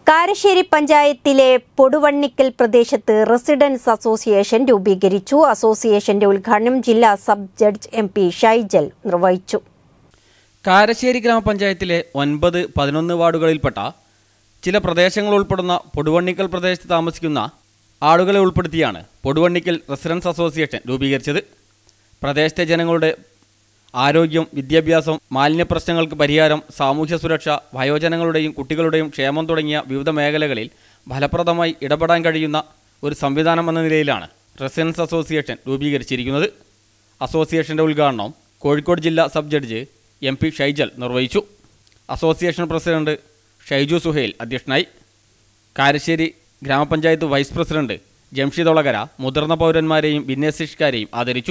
കാരശ്ശേരി പഞ്ചായത്തിലെ പൊടുവണ്ണിക്കൽ പ്രദേശത്ത് residence association രൂപീകരിച്ചു. അസോസിയേഷന്റെ ഉദ്ഘാടനം ജില്ലാ സബ് ജഡ്ജ് MP ഷൈജൽ നിർവഹിച്ചു. കാരശ്ശേരി ഗ്രാമപഞ്ചായത്തിലെ 9, 11 വാർഡുകളിൽപ്പെട്ട ചില പ്രദേശങ്ങൾ ഉൾപ്പെടുന്ന പൊടുവണ്ണിക്കൽ പ്രദേശത്ത് താമസിക്കുന്ന ആളുകളെ ഉൾപ്പെടുത്തിയാണ് പൊടുവണ്ണിക്കൽ റെസിഡൻസ് അസോസിയേഷൻ രൂപീകരിച്ചത്. പ്രദേശത്തെ ജനങ്ങളുടെ ആരോഗ്യം, വിദ്യാഭ്യാസം, മാലിന്യ പ്രശ്നങ്ങൾക്ക് പരിഹാരം, സാമൂഹ്യ സുരക്ഷ, വയോജനങ്ങളുടെയും കുട്ടികളുടെയും ക്ഷേമം തുടങ്ങിയ വിവിധ മേഖലകളിൽ ഫലപ്രദമായി ഇടപെടാൻ കഴിയുന്ന ഒരു സംവിധാനം എന്ന നിലയിലാണ് റെസിഡൻസ് അസോസിയേഷൻ രൂപീകരിച്ചിരിക്കുന്നത്. അസോസിയേഷൻ്റെ ഉദ്ഘാടനം കോഴിക്കോട് ജില്ലാ സബ് ജഡ്ജ് MP ഷൈജൽ നിർവഹിച്ചു. അസോസിയേഷൻ പ്രസിഡന്റ് ഷൈജു സുഹൈൽ അധ്യക്ഷനായി. കാരശ്ശേരി ഗ്രാമപഞ്ചായത്ത് വൈസ് പ്രസിഡന്റ് ജംഷിദ് ഒളകര മുതിർന്ന പൗരന്മാരെയും ഭിന്നശേഷിക്കാരെയും ആദരിച്ചു.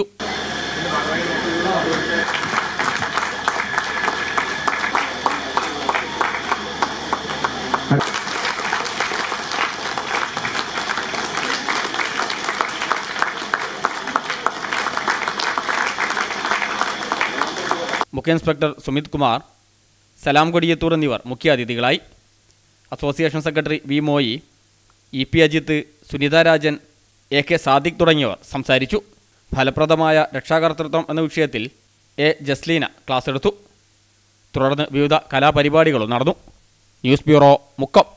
മുഖ്യ ഇൻസ്പെക്ടർ സുമിത് കുമാർ, സലാം കൊടിയത്തൂർ എന്നിവർ മുഖ്യാതിഥികളായി. Association secretary V Moyi, EP Ajith, Sunitha Rajan, AK Sadiq തുടങ്ങിയവർ സംസാരിച്ചു. ഫലപ്രദമായ രക്ഷാകർതൃത്വം എന്ന വിഷയത്തിൽ A ജസ്ലീന ക്ലാസ് എടുത്തു. തുടർന്ന് വിവിധ കലാപരിപാടികളും നടന്നു. News bureau, Mukkam.